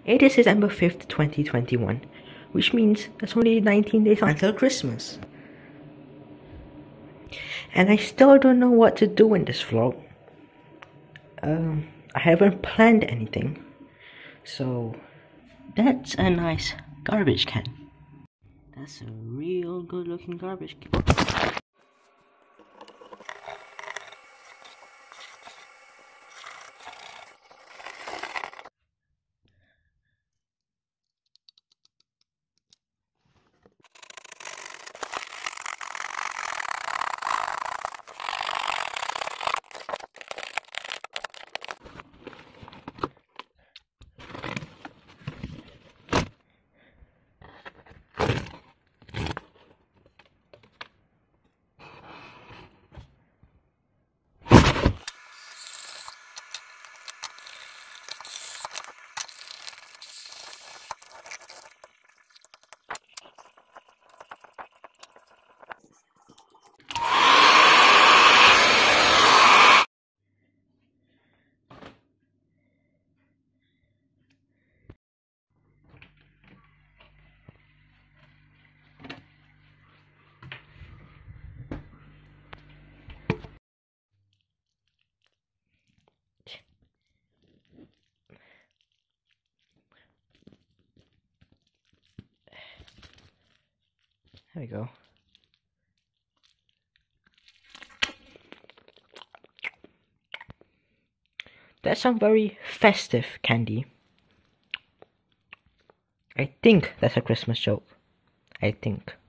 It is December 5th, 2021, which means there's only 19 days until Christmas. And I still don't know what to do in this vlog. I haven't planned anything. So, that's a nice garbage can. That's a real good looking garbage can. There we go. That's some very festive candy. I think that's a Christmas joke. I think.